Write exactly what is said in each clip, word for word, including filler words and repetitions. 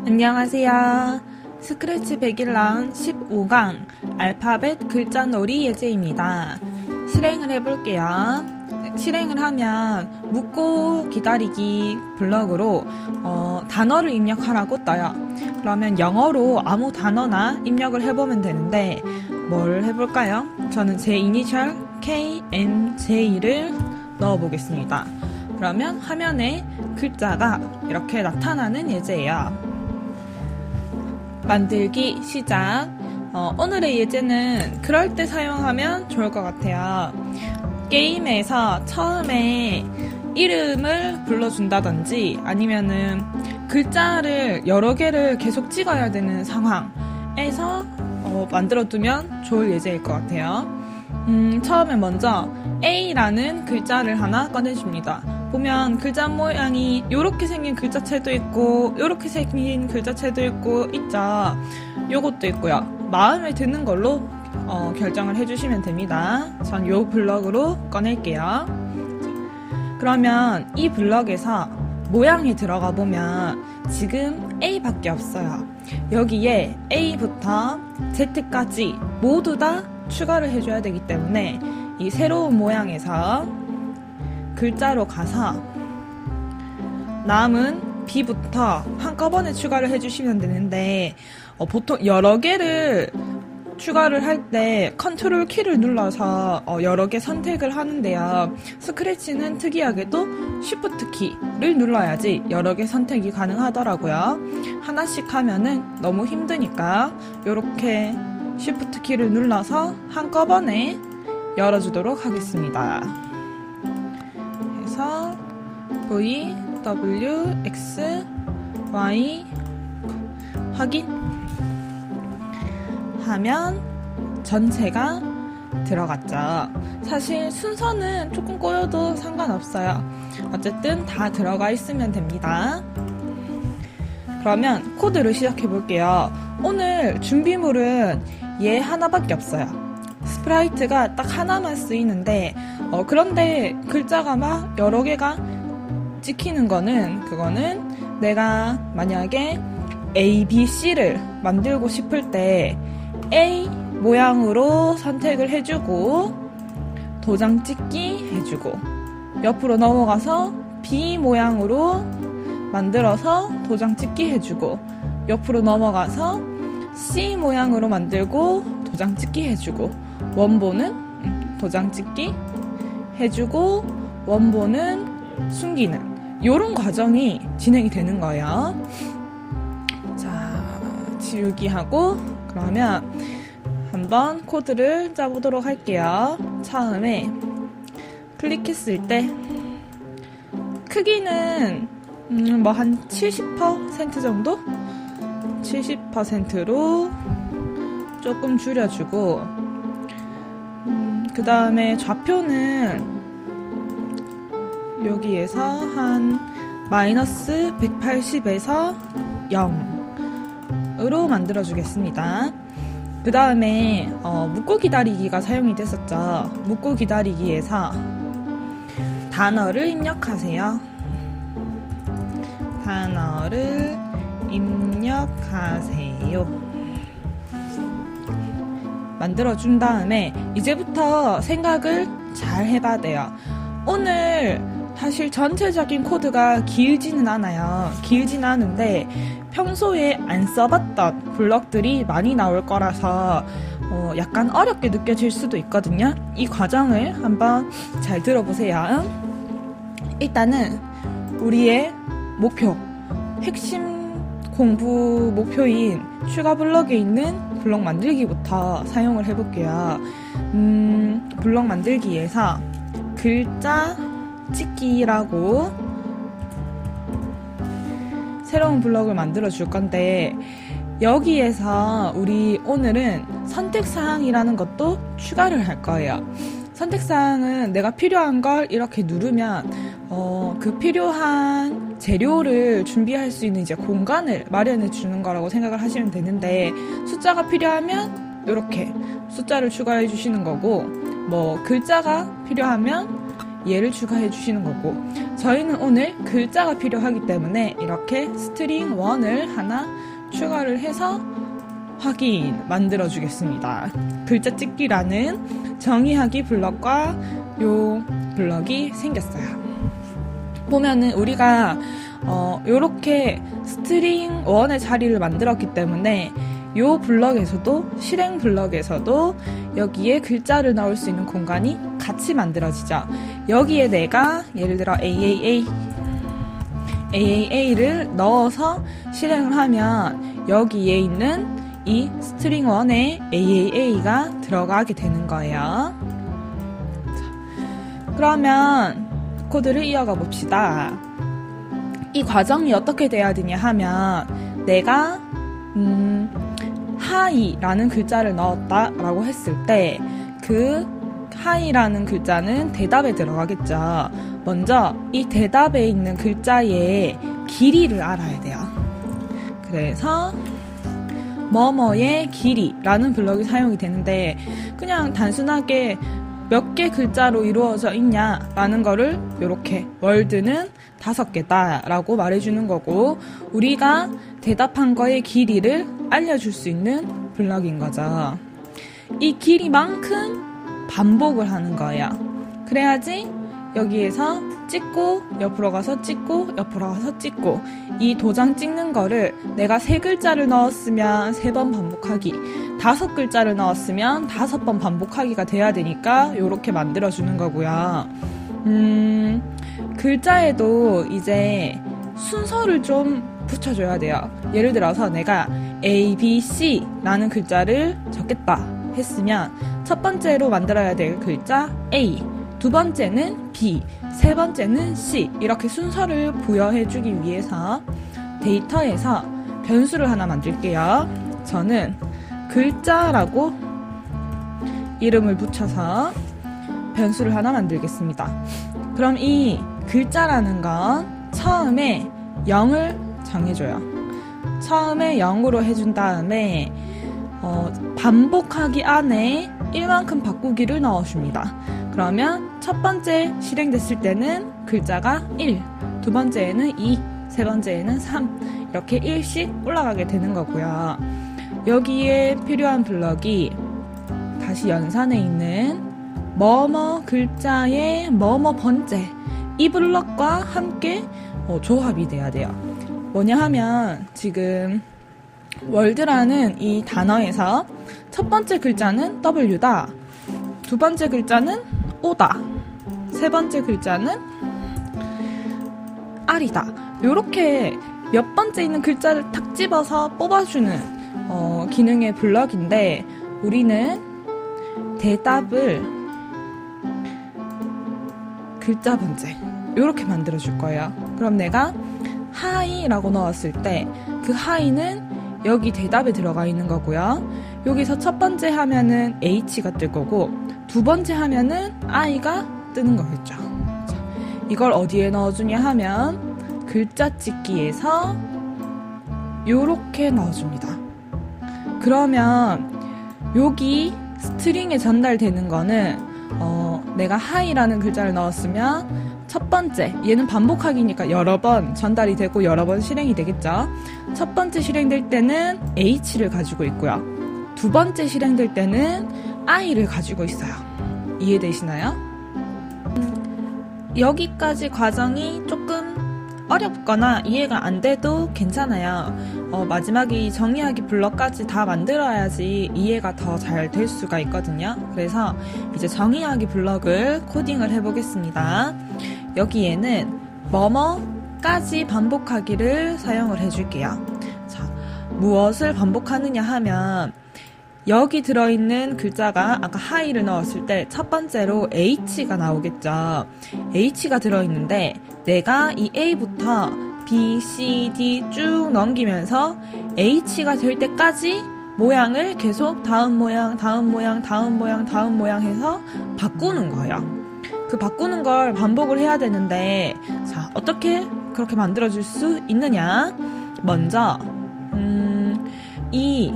안녕하세요. 스크래치 백일 라운 십오 강 알파벳 글자놀이 예제입니다. 실행을 해볼게요. 실행을 하면 묻고 기다리기 블럭으로 어, 단어를 입력하라고 떠요. 그러면 영어로 아무 단어나 입력을 해보면 되는데 뭘 해볼까요? 저는 제 이니셜 케이 엔 제이를 넣어보겠습니다. 그러면 화면에 글자가 이렇게 나타나는 예제예요. 만들기 시작. 어, 오늘의 예제는 그럴 때 사용하면 좋을 것 같아요. 게임에서 처음에 이름을 불러준다든지 아니면은 글자를 여러 개를 계속 찍어야 되는 상황에서 어, 만들어두면 좋을 예제일 것 같아요. 음, 처음에 먼저 A라는 글자를 하나 꺼내줍니다. 보면 글자 모양이 요렇게 생긴 글자체도 있고 요렇게 생긴 글자체도 있고 있죠. 요것도 있고요. 마음에 드는 걸로 어, 결정을 해주시면 됩니다. 전 요 블럭으로 꺼낼게요. 그러면 이 블럭에서 모양이 들어가 보면 지금 A밖에 없어요. 여기에 A부터 Z까지 모두 다 추가를 해줘야 되기 때문에 이 새로운 모양에서 글자로 가서 남은 B부터 한꺼번에 추가를 해주시면 되는데 어, 보통 여러 개를 추가를 할 때 컨트롤 키를 눌러서 어, 여러 개 선택을 하는데요. 스크래치는 특이하게도 쉬프트 키를 눌러야지 여러 개 선택이 가능하더라고요. 하나씩 하면은 너무 힘드니까 이렇게 쉬프트 키를 눌러서 한꺼번에 열어주도록 하겠습니다. 그래서 V, W, X, Y 확인 하면 전체가 들어갔죠. 사실 순서는 조금 꼬여도 상관없어요. 어쨌든 다 들어가 있으면 됩니다. 그러면 코드를 시작해 볼게요. 오늘 준비물은 얘 하나밖에 없어요. 스프라이트가 딱 하나만 쓰이는데 어, 그런데 글자가 막 여러 개가 찍히는 거는 그거는 내가 만약에 A, B, C를 만들고 싶을 때 A 모양으로 선택을 해주고 도장 찍기 해주고 옆으로 넘어가서 B 모양으로 만들어서 도장 찍기 해주고 옆으로 넘어가서 C 모양으로 만들고 도장 찍기 해주고 원본은 도장 찍기 해주고 원본은 숨기는 요런 과정이 진행이 되는 거예요. 자, 지우기 하고 그러면 한번 코드를 짜보도록 할게요. 처음에 클릭했을 때 크기는 음, 뭐 한 칠십 퍼센트 정도? 칠십 퍼센트로 조금 줄여주고 음, 그 다음에 좌표는 여기에서 한 마이너스 백팔십에서 영으로 만들어주겠습니다. 그 다음에 어, 묻고 기다리기가 사용이 됐었죠. 묻고 기다리기에서 단어를 입력하세요. 단어를 입력하세요. 만들어준 다음에 이제부터 생각을 잘 해봐야 돼요. 오늘 사실 전체적인 코드가 길지는 않아요. 길지는 않은데 평소에 안 써봤던 블럭들이 많이 나올 거라서 어, 약간 어렵게 느껴질 수도 있거든요. 이 과정을 한번 잘 들어보세요. 일단은 우리의 목표, 핵심 공부 목표인 추가 블럭에 있는 블럭 만들기부터 사용을 해볼게요. 음, 블럭 만들기에서 글자 찍기라고 새로운 블럭을 만들어 줄 건데 여기에서 우리 오늘은 선택사항이라는 것도 추가를 할 거예요. 선택사항은 내가 필요한 걸 이렇게 누르면 어, 그 필요한 재료를 준비할 수 있는 이제 공간을 마련해 주는 거라고 생각을 하시면 되는데 숫자가 필요하면 이렇게 숫자를 추가해 주시는 거고 뭐 글자가 필요하면 얘를 추가해 주시는 거고, 저희는 오늘 글자가 필요하기 때문에 이렇게 스트링 일을 하나 추가를 해서 확인 만들어 주겠습니다. 글자 찍기라는 정의하기 블럭과 요 블럭이 생겼어요. 보면은 우리가 어, 요렇게 스트링 일의 자리를 만들었기 때문에 요 블럭에서도, 실행 블럭에서도 여기에 글자를 넣을 수 있는 공간이 같이 만들어지죠. 여기에 내가 예를 들어 에이에이에이 에이에이에이를 넣어서 실행을 하면 여기에 있는 이 스트링 일에 에이에이에이가 들어가게 되는 거예요. 자, 그러면 코드를 이어가 봅시다. 이 과정이 어떻게 돼야 되냐 하면, 내가 음, 하이라는 글자를 넣었다라고 했을 때 그 하이라는 글자는 대답에 들어가겠죠. 먼저 이 대답에 있는 글자의 길이를 알아야 돼요. 그래서 뭐뭐의 길이라는 블럭이 사용이 되는데, 그냥 단순하게 몇 개 글자로 이루어져 있냐라는 거를 이렇게 월드는 다섯 개다라고 말해주는 거고, 우리가 대답한 거의 길이를 알려줄 수 있는 블럭인 거죠. 이 길이만큼 반복을 하는 거예요. 그래야지 여기에서 찍고 옆으로 가서 찍고 옆으로 가서 찍고, 이 도장 찍는 거를 내가 세 글자를 넣었으면 세 번 반복하기, 다섯 글자를 넣었으면 다섯 번 반복하기가 돼야 되니까 이렇게 만들어주는 거고요. 음, 글자에도 이제 순서를 좀 붙여줘야 돼요. 예를 들어서 내가 A, B, C라는 글자를 적겠다 했으면 첫 번째로 만들어야 될 글자 A, 두 번째는 B, 세 번째는 C, 이렇게 순서를 부여해주기 위해서 데이터에서 변수를 하나 만들게요. 저는 글자라고 이름을 붙여서 변수를 하나 만들겠습니다. 그럼 이 글자라는 건 처음에 영을 정해줘요. 처음에 영으로 해준 다음에 어, 반복하기 안에 일만큼 바꾸기를 넣어줍니다. 그러면 첫 번째 실행됐을 때는 글자가 일, 두 번째에는 이, 세 번째에는 삼, 이렇게 일씩 올라가게 되는 거고요. 여기에 필요한 블럭이 다시 연산에 있는 뭐뭐 글자의 뭐뭐 번째, 이 블럭과 함께 어, 조합이 돼야 돼요. 뭐냐 하면 지금 월드라는 이 단어에서 첫 번째 글자는 W다, 두 번째 글자는 O다, 세 번째 글자는 R이다, 요렇게 몇 번째 있는 글자를 탁 집어서 뽑아주는 어, 기능의 블럭인데, 우리는 대답을 글자 번째 요렇게 만들어줄 거예요. 그럼 내가 하이라고 넣었을 때 그 하이는 여기 대답에 들어가 있는 거고요. 여기서 첫 번째 하면은 H가 뜰 거고, 두 번째 하면은 I가 뜨는 거겠죠. 자, 이걸 어디에 넣어주냐 하면 글자 찍기에서 요렇게 넣어줍니다. 그러면 여기 스트링에 전달되는 거는 어, 내가 하이라는 글자를 넣었으면 첫 번째, 얘는 반복하기니까 여러 번 전달이 되고 여러 번 실행이 되겠죠. 첫 번째 실행될 때는 H를 가지고 있고요. 두 번째 실행될 때는 I를 가지고 있어요. 이해되시나요? 여기까지 과정이 조금 어렵거나 이해가 안 돼도 괜찮아요. 어, 마지막에 이 정의하기 블럭까지 다 만들어야지 이해가 더 잘 될 수가 있거든요. 그래서 이제 정의하기 블럭을 코딩을 해보겠습니다. 여기에는 뭐뭐까지 반복하기를 사용을 해줄게요. 자, 무엇을 반복하느냐 하면 여기 들어있는 글자가 아까 하이를 넣었을 때 첫 번째로 H가 나오겠죠. H가 들어있는데 내가 이 A부터 B, C, D 쭉 넘기면서 H가 될 때까지 모양을 계속 다음 모양, 다음 모양, 다음 모양, 다음 모양 해서 바꾸는 거예요. 그 바꾸는 걸 반복을 해야 되는데, 자, 어떻게 그렇게 만들어줄 수 있느냐? 먼저 음, 이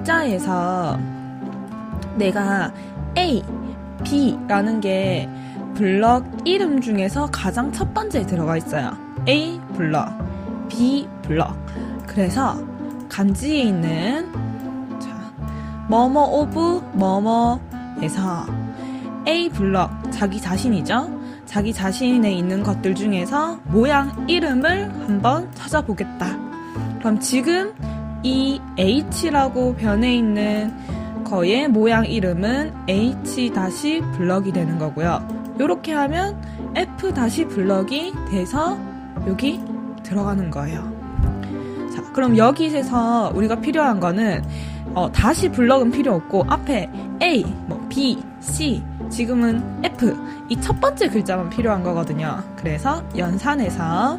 글자에서 내가 A, B라는 게 블럭 이름 중에서 가장 첫 번째에 들어가 있어요. A 블럭, B 블럭. 그래서 간지에 있는 자, 뭐뭐 오브 뭐뭐에서 A 블럭, 자기 자신이죠. 자기 자신에 있는 것들 중에서 모양 이름을 한번 찾아보겠다. 그럼 지금 이 H라고 변해 있는 거의 모양 이름은 H 블럭이 되는 거고요. 이렇게 하면 F 블럭이 돼서 여기 들어가는 거예요. 자, 그럼 여기에서 우리가 필요한 거는 어, 다시 블럭은 필요 없고 앞에 A, 뭐 B, C, 지금은 F 이 첫 번째 글자만 필요한 거거든요. 그래서 연산에서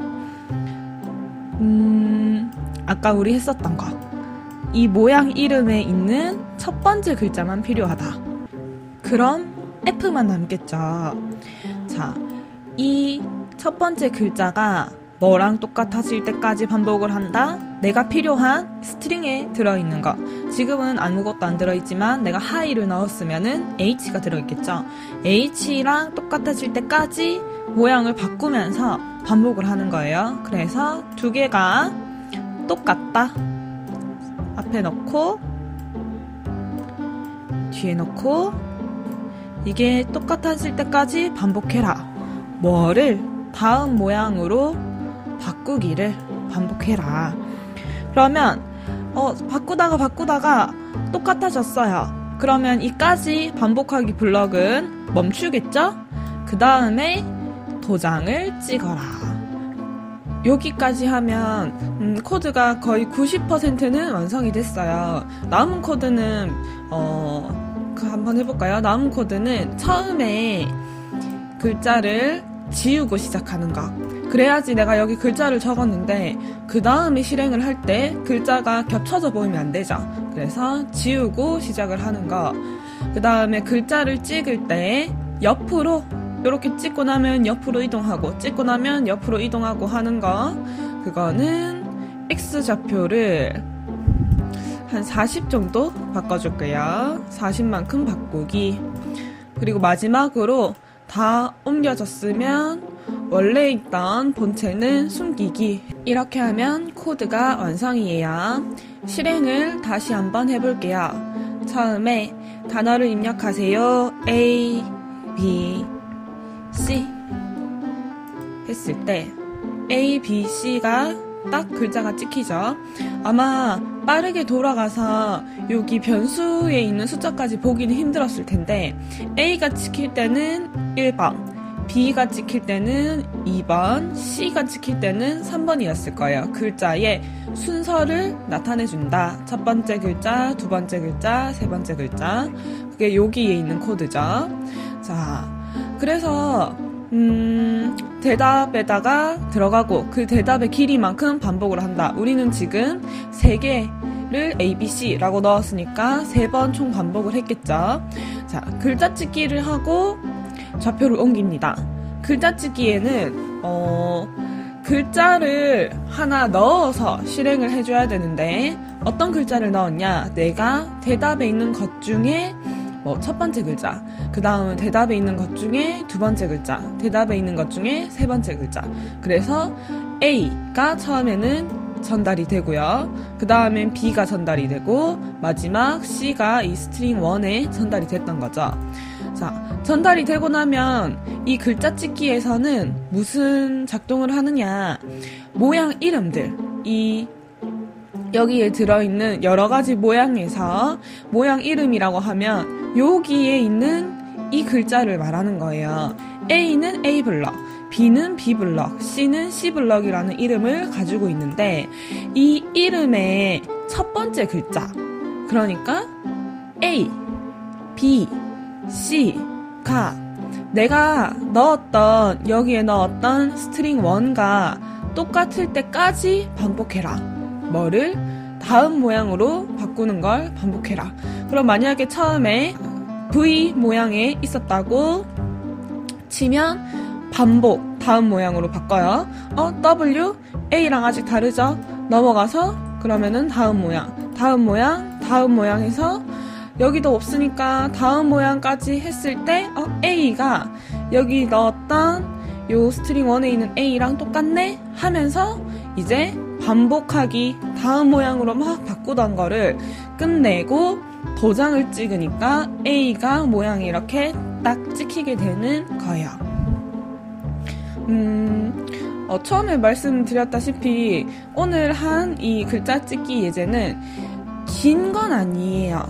음, 아까 우리 했었던 거 이 모양 이름에 있는 첫 번째 글자만 필요하다. 그럼 F만 남겠죠. 자, 이 첫 번째 글자가 뭐랑 똑같아질 때까지 반복을 한다. 내가 필요한 스트링에 들어있는 거. 지금은 아무것도 안 들어있지만 내가 하이를 넣었으면은 H가 들어있겠죠. H랑 똑같아질 때까지 모양을 바꾸면서 반복을 하는 거예요. 그래서 두 개가 똑같다. 앞에 넣고 뒤에 넣고 이게 똑같아질 때까지 반복해라. 뭐를 다음 모양으로 바꾸기를 반복해라. 그러면 어, 바꾸다가 바꾸다가 똑같아졌어요. 그러면 이까지 반복하기 블럭은 멈추겠죠? 그 다음에 도장을 찍어라. 여기까지 하면 음, 코드가 거의 구십 퍼센트는 완성이 됐어요. 남은 코드는 어, 그 한번 해볼까요? 남은 코드는 처음에 글자를 지우고 시작하는 거. 그래야지 내가 여기 글자를 적었는데 그 다음에 실행을 할 때 글자가 겹쳐져 보이면 안 되죠. 그래서 지우고 시작을 하는 거. 그 다음에 글자를 찍을 때 옆으로 이렇게 찍고 나면 옆으로 이동하고 찍고 나면 옆으로 이동하고 하는 거. 그거는 X좌표를 한 사십 정도 바꿔줄게요. 사십만큼 바꾸기. 그리고 마지막으로 다 옮겨졌으면 원래 있던 본체는 숨기기. 이렇게 하면 코드가 완성이에요. 실행을 다시 한번 해볼게요. 처음에 단어를 입력하세요. A, B, C 했을 때 A, B, C가 딱 글자가 찍히죠. 아마 빠르게 돌아가서 여기 변수에 있는 숫자까지 보기는 힘들었을 텐데 A가 찍힐 때는 일 번, B가 찍힐 때는 이 번, C가 찍힐 때는 삼 번이었을 거예요. 글자의 순서를 나타내준다. 첫 번째 글자, 두 번째 글자, 세 번째 글자. 그게 여기에 있는 코드죠. 자, 그래서 음, 대답에다가 들어가고 그 대답의 길이만큼 반복을 한다. 우리는 지금 세 개를 A, B, C라고 넣었으니까 세 번 총 반복을 했겠죠. 자, 글자 찍기를 하고 좌표를 옮깁니다. 글자 찍기에는 어, 글자를 하나 넣어서 실행을 해줘야 되는데 어떤 글자를 넣었냐? 내가 대답에 있는 것 중에 뭐 첫 번째 글자, 그 다음은 대답에 있는 것 중에 두 번째 글자, 대답에 있는 것 중에 세 번째 글자. 그래서 A가 처음에는 전달이 되고요. 그 다음엔 B가 전달이 되고 마지막 C가 이 스트링 일에 전달이 됐던 거죠. 자, 전달이 되고 나면 이 글자 찍기에서는 무슨 작동을 하느냐? 모양 이름들, 이 여기에 들어있는 여러 가지 모양에서 모양 이름이라고 하면 여기에 있는 이 글자를 말하는 거예요. A는 A 블럭, B는 B 블럭, C는 C 블럭이라는 이름을 가지고 있는데 이 이름의 첫 번째 글자, 그러니까 A, B, C가 내가 넣었던 여기에 넣었던 스트링 일과 똑같을 때까지 반복해라. 뭐를? 다음 모양으로 바꾸는 걸 반복해라. 그럼 만약에 처음에 V 모양에 있었다고 치면 반복, 다음 모양으로 바꿔요. 어, W, A랑 아직 다르죠? 넘어가서 그러면은 다음 모양, 다음 모양, 다음 모양에서 여기도 없으니까 다음 모양까지 했을 때 어, A가 여기 넣었던 요 스트링 원에 있는 A랑 똑같네 하면서 이제 반복하기 다음 모양으로 막 바꾸던 거를 끝내고 도장을 찍으니까 A가 모양이 이렇게 딱 찍히게 되는 거예요. 음, 어, 처음에 말씀드렸다시피 오늘 한 이 글자 찍기 예제는 긴 건 아니에요.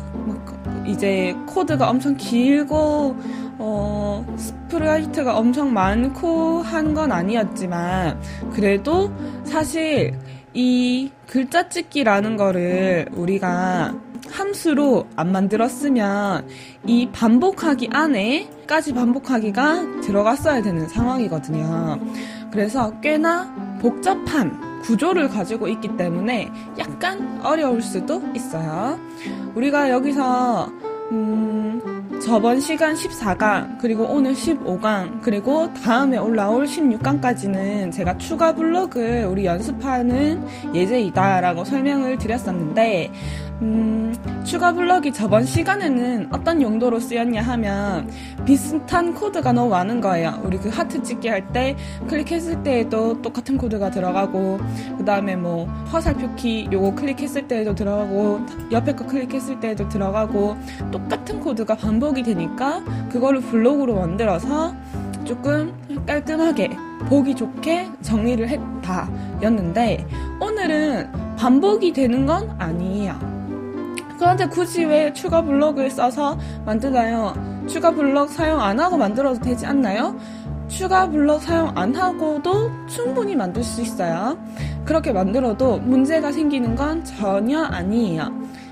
이제 코드가 엄청 길고 어, 스프라이트가 엄청 많고 한 건 아니었지만 그래도 사실 이 글자 찍기라는 거를 우리가 함수로 안 만들었으면 이 반복하기 안에까지 반복하기가 들어갔어야 되는 상황이거든요. 그래서 꽤나 복잡한 구조를 가지고 있기 때문에 약간 어려울 수도 있어요. 우리가 여기서 음, 저번 시간 십사 강, 그리고 오늘 십오 강, 그리고 다음에 올라올 십육 강까지는 제가 추가 블록을 우리 연습하는 예제이다라고 설명을 드렸었는데 음, 추가 블럭이 저번 시간에는 어떤 용도로 쓰였냐 하면 비슷한 코드가 너무 많은 거예요. 우리 그 하트 찍기 할 때 클릭했을 때에도 똑같은 코드가 들어가고 그 다음에 뭐 화살표 키 요거 클릭했을 때에도 들어가고 옆에 거 클릭했을 때에도 들어가고 똑같은 코드가 반복이 되니까 그거를 블록으로 만들어서 조금 깔끔하게 보기 좋게 정리를 했다 였는데 오늘은 반복이 되는 건 아니에요. 그런데 굳이 왜 추가 블럭을 써서 만드나요? 추가 블럭 사용 안 하고 만들어도 되지 않나요? 추가 블럭 사용 안 하고도 충분히 만들 수 있어요. 그렇게 만들어도 문제가 생기는 건 전혀 아니에요.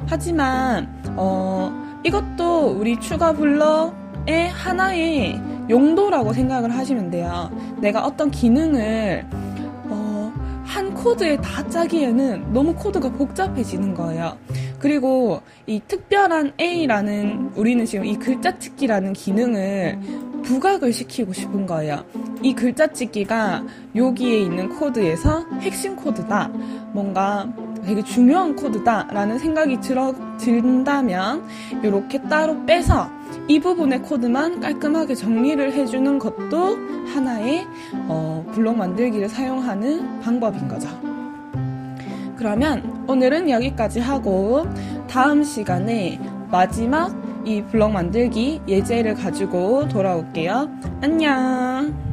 하지만 어, 이것도 우리 추가 블럭의 하나의 용도라고 생각을 하시면 돼요. 내가 어떤 기능을 어, 한 코드에 다 짜기에는 너무 코드가 복잡해지는 거예요. 그리고 이 특별한 A라는 우리는 지금 이 글자 찍기라는 기능을 부각을 시키고 싶은 거예요. 이 글자 찍기가 여기에 있는 코드에서 핵심 코드다. 뭔가 되게 중요한 코드다 라는 생각이 들어, 든다면 이렇게 따로 빼서 이 부분의 코드만 깔끔하게 정리를 해주는 것도 하나의 어, 블록 만들기를 사용하는 방법인 거죠. 그러면 오늘은 여기까지 하고 다음 시간에 마지막 이 블록 만들기 예제를 가지고 돌아올게요. 안녕.